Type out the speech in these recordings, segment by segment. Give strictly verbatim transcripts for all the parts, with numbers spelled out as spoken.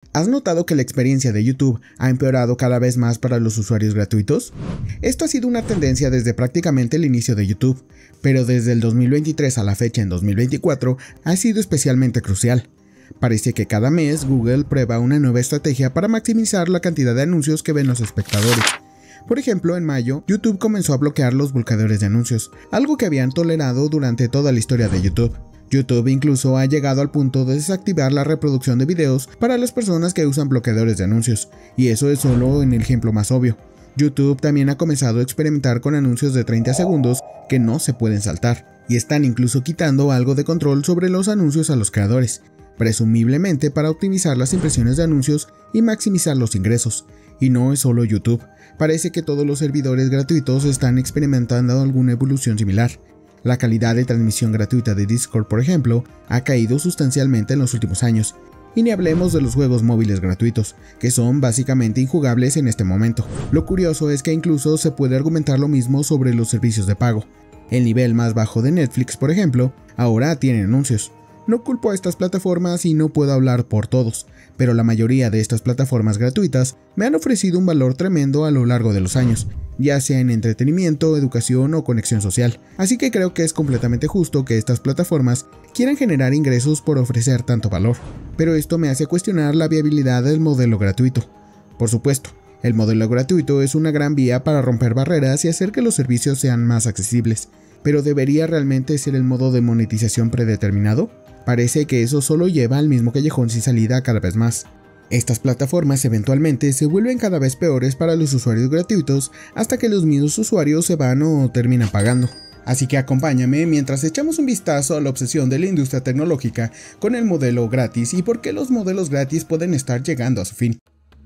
¿Has notado que la experiencia de YouTube ha empeorado cada vez más para los usuarios gratuitos? Esto ha sido una tendencia desde prácticamente el inicio de YouTube, pero desde el dos mil veintitrés a la fecha en dos mil veinticuatro ha sido especialmente crucial. Parece que cada mes Google prueba una nueva estrategia para maximizar la cantidad de anuncios que ven los espectadores. Por ejemplo, en mayo, YouTube comenzó a bloquear los bloqueadores de anuncios, algo que habían tolerado durante toda la historia de YouTube. YouTube incluso ha llegado al punto de desactivar la reproducción de videos para las personas que usan bloqueadores de anuncios, y eso es solo en el ejemplo más obvio. YouTube también ha comenzado a experimentar con anuncios de treinta segundos que no se pueden saltar, y están incluso quitando algo de control sobre los anuncios a los creadores, presumiblemente para optimizar las impresiones de anuncios y maximizar los ingresos. Y no es solo YouTube, parece que todos los servidores gratuitos están experimentando alguna evolución similar. La calidad de transmisión gratuita de Discord, por ejemplo, ha caído sustancialmente en los últimos años. Y ni hablemos de los juegos móviles gratuitos, que son básicamente injugables en este momento. Lo curioso es que incluso se puede argumentar lo mismo sobre los servicios de pago. El nivel más bajo de Netflix, por ejemplo, ahora tiene anuncios. No culpo a estas plataformas y no puedo hablar por todos, pero la mayoría de estas plataformas gratuitas me han ofrecido un valor tremendo a lo largo de los años, ya sea en entretenimiento, educación o conexión social, así que creo que es completamente justo que estas plataformas quieran generar ingresos por ofrecer tanto valor. Pero esto me hace cuestionar la viabilidad del modelo gratuito. Por supuesto, el modelo gratuito es una gran vía para romper barreras y hacer que los servicios sean más accesibles, pero ¿debería realmente ser el modo de monetización predeterminado? Parece que eso solo lleva al mismo callejón sin salida cada vez más. Estas plataformas eventualmente se vuelven cada vez peores para los usuarios gratuitos hasta que los mismos usuarios se van o terminan pagando. Así que acompáñame mientras echamos un vistazo a la obsesión de la industria tecnológica con el modelo gratis y por qué los modelos gratis pueden estar llegando a su fin.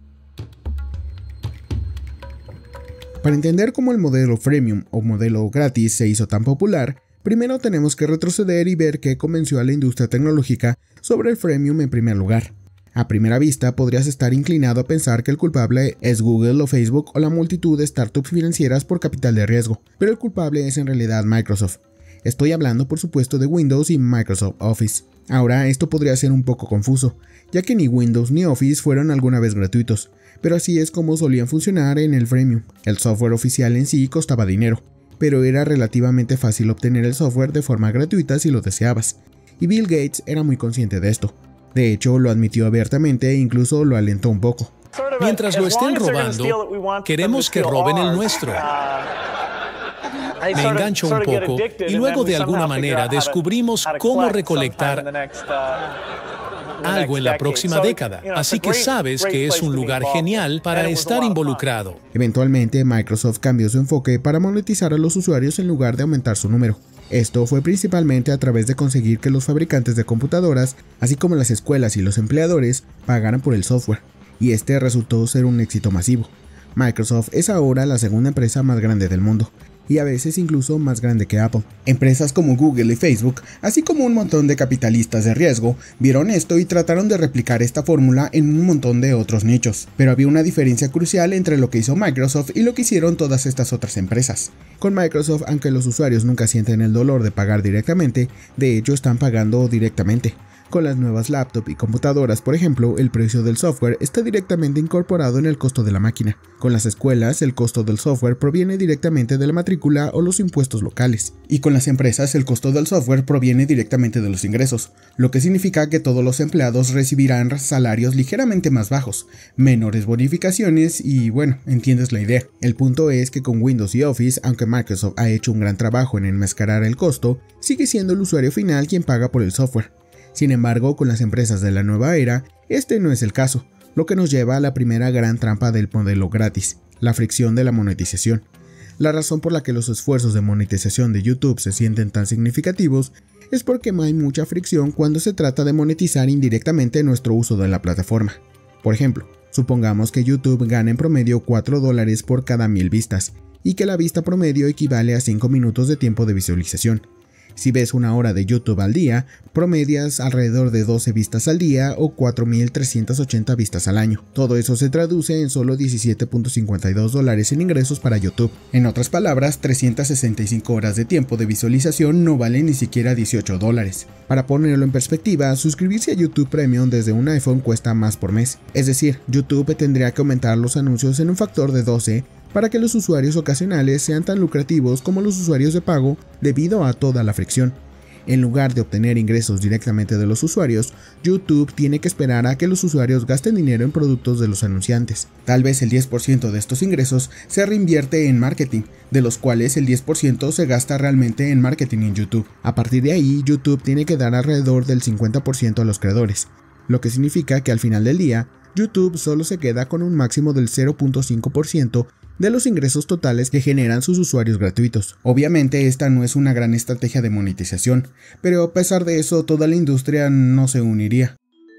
Para entender cómo el modelo freemium o modelo gratis se hizo tan popular, primero tenemos que retroceder y ver qué convenció a la industria tecnológica sobre el freemium en primer lugar. A primera vista podrías estar inclinado a pensar que el culpable es Google o Facebook o la multitud de startups financieras por capital de riesgo, pero el culpable es en realidad Microsoft. Estoy hablando por supuesto de Windows y Microsoft Office. Ahora esto podría ser un poco confuso, ya que ni Windows ni Office fueron alguna vez gratuitos, pero así es como solían funcionar en el freemium. El software oficial en sí costaba dinero, pero era relativamente fácil obtener el software de forma gratuita si lo deseabas, y Bill Gates era muy consciente de esto. De hecho, lo admitió abiertamente e incluso lo alentó un poco. Mientras lo estén robando, queremos que roben el nuestro. Me engancho un poco y luego de alguna manera descubrimos cómo recolectar algo en la próxima década, así que sabes que es un lugar genial para estar involucrado. Eventualmente, Microsoft cambió su enfoque para monetizar a los usuarios en lugar de aumentar su número. Esto fue principalmente a través de conseguir que los fabricantes de computadoras, así como las escuelas y los empleadores, pagaran por el software, y este resultó ser un éxito masivo. Microsoft es ahora la segunda empresa más grande del mundo, y a veces incluso más grande que Apple. Empresas como Google y Facebook, así como un montón de capitalistas de riesgo, vieron esto y trataron de replicar esta fórmula en un montón de otros nichos. Pero había una diferencia crucial entre lo que hizo Microsoft y lo que hicieron todas estas otras empresas. Con Microsoft, aunque los usuarios nunca sienten el dolor de pagar directamente, de hecho están pagando directamente. Con las nuevas laptops y computadoras, por ejemplo, el precio del software está directamente incorporado en el costo de la máquina. Con las escuelas, el costo del software proviene directamente de la matrícula o los impuestos locales. Y con las empresas, el costo del software proviene directamente de los ingresos, lo que significa que todos los empleados recibirán salarios ligeramente más bajos, menores bonificaciones y bueno, entiendes la idea. El punto es que con Windows y Office, aunque Microsoft ha hecho un gran trabajo en enmascarar el costo, sigue siendo el usuario final quien paga por el software. Sin embargo, con las empresas de la nueva era, este no es el caso, lo que nos lleva a la primera gran trampa del modelo gratis, la fricción de la monetización. La razón por la que los esfuerzos de monetización de YouTube se sienten tan significativos es porque hay mucha fricción cuando se trata de monetizar indirectamente nuestro uso de la plataforma. Por ejemplo, supongamos que YouTube gana en promedio cuatro dólares por cada mil vistas, y que la vista promedio equivale a cinco minutos de tiempo de visualización. Si ves una hora de YouTube al día, promedias alrededor de doce vistas al día o cuatro mil trescientas ochenta vistas al año. Todo eso se traduce en solo diecisiete punto cincuenta y dos dólares en ingresos para YouTube. En otras palabras, trescientas sesenta y cinco horas de tiempo de visualización no valen ni siquiera dieciocho dólares. Para ponerlo en perspectiva, suscribirse a YouTube Premium desde un iPhone cuesta más por mes. Es decir, YouTube tendría que aumentar los anuncios en un factor de doce para que los usuarios ocasionales sean tan lucrativos como los usuarios de pago debido a toda la fricción. En lugar de obtener ingresos directamente de los usuarios, YouTube tiene que esperar a que los usuarios gasten dinero en productos de los anunciantes. Tal vez el diez por ciento de estos ingresos se reinvierte en marketing, de los cuales el diez por ciento se gasta realmente en marketing en YouTube. A partir de ahí, YouTube tiene que dar alrededor del cincuenta por ciento a los creadores, lo que significa que al final del día, YouTube solo se queda con un máximo del cero punto cinco por ciento de los ingresos totales que generan sus usuarios gratuitos. Obviamente esta no es una gran estrategia de monetización, pero a pesar de eso toda la industria no se uniría.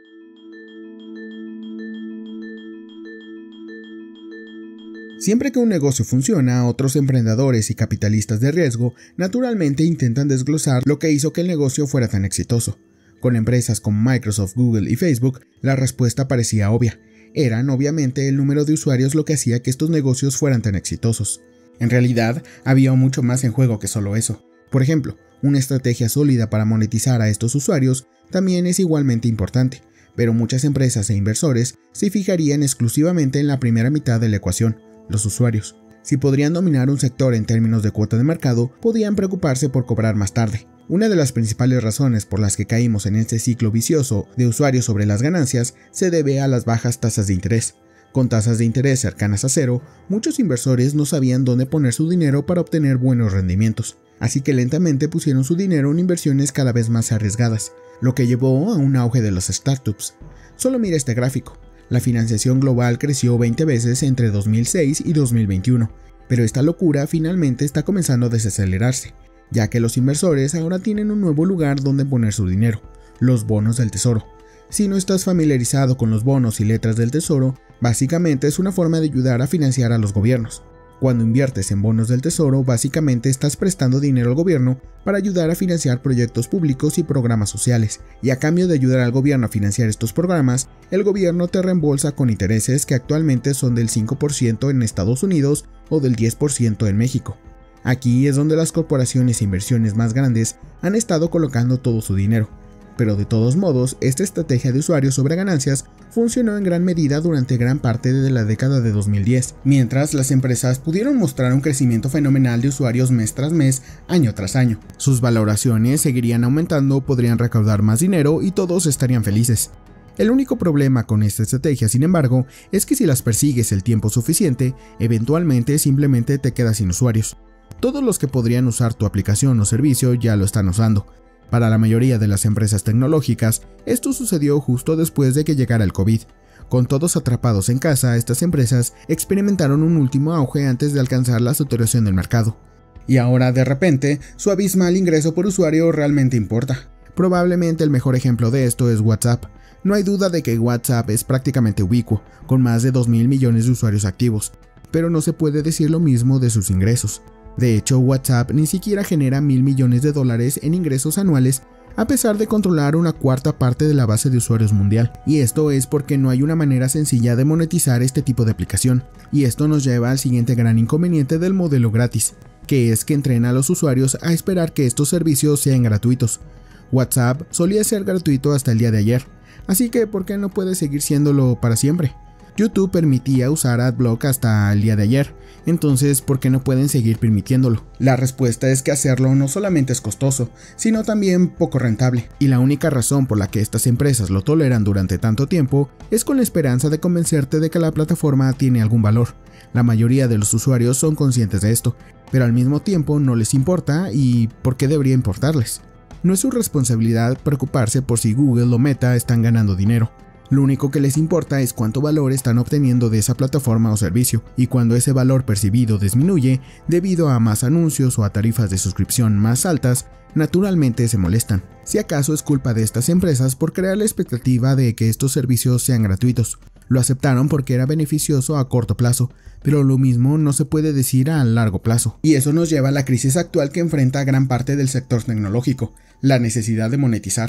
Siempre que un negocio funciona, otros emprendedores y capitalistas de riesgo naturalmente intentan desglosar lo que hizo que el negocio fuera tan exitoso. Con empresas como Microsoft, Google y Facebook, la respuesta parecía obvia. Eran obviamente el número de usuarios lo que hacía que estos negocios fueran tan exitosos. En realidad, había mucho más en juego que solo eso. Por ejemplo, una estrategia sólida para monetizar a estos usuarios también es igualmente importante, pero muchas empresas e inversores se fijarían exclusivamente en la primera mitad de la ecuación, los usuarios. Si podrían dominar un sector en términos de cuota de mercado, podían preocuparse por cobrar más tarde. Una de las principales razones por las que caímos en este ciclo vicioso de usuarios sobre las ganancias se debe a las bajas tasas de interés. Con tasas de interés cercanas a cero, muchos inversores no sabían dónde poner su dinero para obtener buenos rendimientos, así que lentamente pusieron su dinero en inversiones cada vez más arriesgadas, lo que llevó a un auge de las startups. Solo mira este gráfico. La financiación global creció veinte veces entre dos mil seis y dos mil veintiuno, pero esta locura finalmente está comenzando a desacelerarse, ya que los inversores ahora tienen un nuevo lugar donde poner su dinero, los bonos del tesoro. Si no estás familiarizado con los bonos y letras del tesoro, básicamente es una forma de ayudar a financiar a los gobiernos. Cuando inviertes en bonos del tesoro, básicamente estás prestando dinero al gobierno para ayudar a financiar proyectos públicos y programas sociales, y a cambio de ayudar al gobierno a financiar estos programas, el gobierno te reembolsa con intereses que actualmente son del cinco por ciento en Estados Unidos o del diez por ciento en México. Aquí es donde las corporaciones e inversiones más grandes han estado colocando todo su dinero. Pero de todos modos, esta estrategia de usuarios sobre ganancias funcionó en gran medida durante gran parte de la década de dos mil diez, mientras las empresas pudieron mostrar un crecimiento fenomenal de usuarios mes tras mes, año tras año. Sus valoraciones seguirían aumentando, podrían recaudar más dinero y todos estarían felices. El único problema con esta estrategia, sin embargo, es que si las persigues el tiempo suficiente, eventualmente simplemente te quedas sin usuarios. Todos los que podrían usar tu aplicación o servicio ya lo están usando. Para la mayoría de las empresas tecnológicas, esto sucedió justo después de que llegara el COVID. Con todos atrapados en casa, estas empresas experimentaron un último auge antes de alcanzar la saturación del mercado. Y ahora, de repente, su abismal ingreso por usuario realmente importa. Probablemente el mejor ejemplo de esto es WhatsApp. No hay duda de que WhatsApp es prácticamente ubicuo, con más de dos mil millones de usuarios activos, pero no se puede decir lo mismo de sus ingresos. De hecho, WhatsApp ni siquiera genera mil millones de dólares en ingresos anuales, a pesar de controlar una cuarta parte de la base de usuarios mundial. Y esto es porque no hay una manera sencilla de monetizar este tipo de aplicación. Y esto nos lleva al siguiente gran inconveniente del modelo gratis, que es que entrena a los usuarios a esperar que estos servicios sean gratuitos. WhatsApp solía ser gratuito hasta el día de ayer, así que ¿por qué no puede seguir siéndolo para siempre? YouTube permitía usar AdBlock hasta el día de ayer, entonces ¿por qué no pueden seguir permitiéndolo? La respuesta es que hacerlo no solamente es costoso, sino también poco rentable, y la única razón por la que estas empresas lo toleran durante tanto tiempo es con la esperanza de convencerte de que la plataforma tiene algún valor. La mayoría de los usuarios son conscientes de esto, pero al mismo tiempo no les importa, y ¿por qué debería importarles? No es su responsabilidad preocuparse por si Google o Meta están ganando dinero. Lo único que les importa es cuánto valor están obteniendo de esa plataforma o servicio, y cuando ese valor percibido disminuye debido a más anuncios o a tarifas de suscripción más altas, naturalmente se molestan. Si acaso es culpa de estas empresas por crear la expectativa de que estos servicios sean gratuitos, Lo aceptaron porque era beneficioso a corto plazo, pero lo mismo no se puede decir a largo plazo. Y eso nos lleva a la crisis actual que enfrenta gran parte del sector tecnológico, la necesidad de monetizar.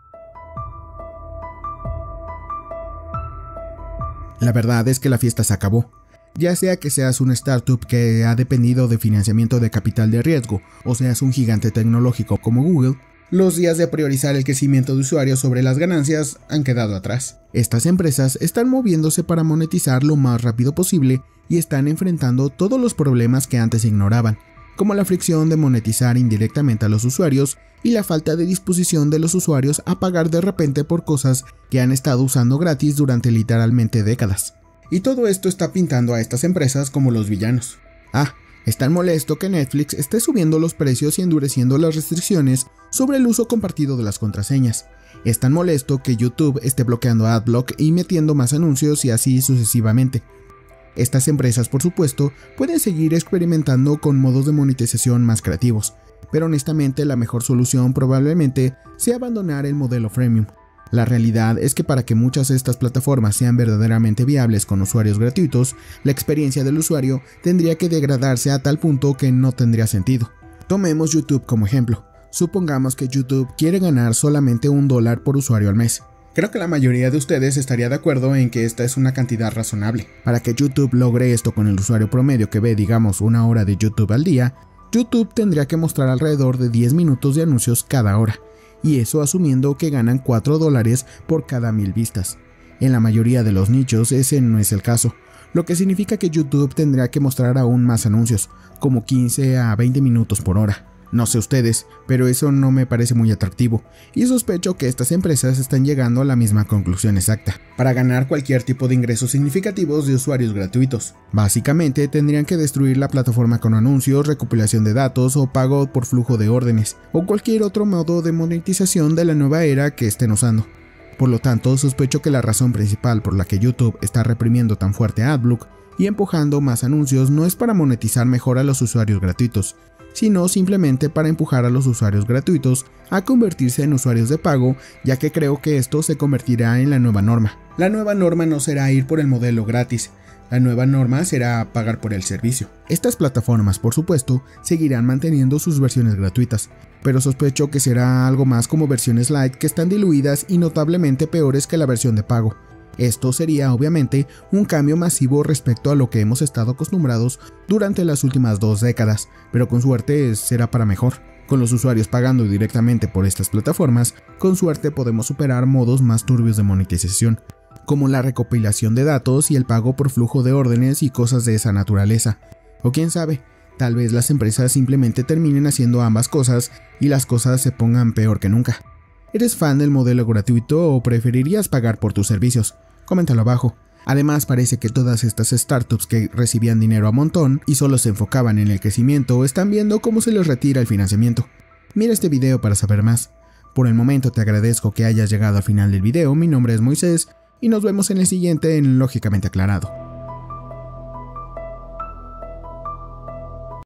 La verdad es que la fiesta se acabó. Ya sea que seas una startup que ha dependido de financiamiento de capital de riesgo o seas un gigante tecnológico como Google, los días de priorizar el crecimiento de usuarios sobre las ganancias han quedado atrás. Estas empresas están moviéndose para monetizar lo más rápido posible y están enfrentando todos los problemas que antes ignoraban, como la fricción de monetizar indirectamente a los usuarios y la falta de disposición de los usuarios a pagar de repente por cosas que han estado usando gratis durante literalmente décadas. Y todo esto está pintando a estas empresas como los villanos. Ah, es tan molesto que Netflix esté subiendo los precios y endureciendo las restricciones sobre el uso compartido de las contraseñas. Es tan molesto que YouTube esté bloqueando AdBlock y metiendo más anuncios y así sucesivamente. Estas empresas, por supuesto, pueden seguir experimentando con modos de monetización más creativos, pero honestamente la mejor solución probablemente sea abandonar el modelo freemium. La realidad es que para que muchas de estas plataformas sean verdaderamente viables con usuarios gratuitos, la experiencia del usuario tendría que degradarse a tal punto que no tendría sentido. Tomemos YouTube como ejemplo. Supongamos que YouTube quiere ganar solamente un dólar por usuario al mes. Creo que la mayoría de ustedes estaría de acuerdo en que esta es una cantidad razonable. Para que YouTube logre esto con el usuario promedio que ve, digamos, una hora de YouTube al día, YouTube tendría que mostrar alrededor de diez minutos de anuncios cada hora. Y eso asumiendo que ganan cuatro dólares por cada mil vistas. En la mayoría de los nichos ese no es el caso, lo que significa que YouTube tendría que mostrar aún más anuncios, como quince a veinte minutos por hora. No sé ustedes, pero eso no me parece muy atractivo, y sospecho que estas empresas están llegando a la misma conclusión exacta, para ganar cualquier tipo de ingresos significativos de usuarios gratuitos. Básicamente tendrían que destruir la plataforma con anuncios, recopilación de datos o pago por flujo de órdenes, o cualquier otro modo de monetización de la nueva era que estén usando. Por lo tanto, sospecho que la razón principal por la que YouTube está reprimiendo tan fuerte a AdBlock y empujando más anuncios no es para monetizar mejor a los usuarios gratuitos, sino simplemente para empujar a los usuarios gratuitos a convertirse en usuarios de pago, ya que creo que esto se convertirá en la nueva norma. La nueva norma no será ir por el modelo gratis, la nueva norma será pagar por el servicio. Estas plataformas, por supuesto, seguirán manteniendo sus versiones gratuitas, pero sospecho que será algo más como versiones light que están diluidas y notablemente peores que la versión de pago. Esto sería obviamente un cambio masivo respecto a lo que hemos estado acostumbrados durante las últimas dos décadas, pero con suerte será para mejor. Con los usuarios pagando directamente por estas plataformas, con suerte podemos superar modos más turbios de monetización, como la recopilación de datos y el pago por flujo de órdenes y cosas de esa naturaleza. O quién sabe, tal vez las empresas simplemente terminen haciendo ambas cosas y las cosas se pongan peor que nunca. ¿Eres fan del modelo gratuito o preferirías pagar por tus servicios? Coméntalo abajo. Además, parece que todas estas startups que recibían dinero a montón y solo se enfocaban en el crecimiento están viendo cómo se les retira el financiamiento. Mira este video para saber más. Por el momento te agradezco que hayas llegado al final del video. Mi nombre es Moisés y nos vemos en el siguiente en Lógicamente Aclarado.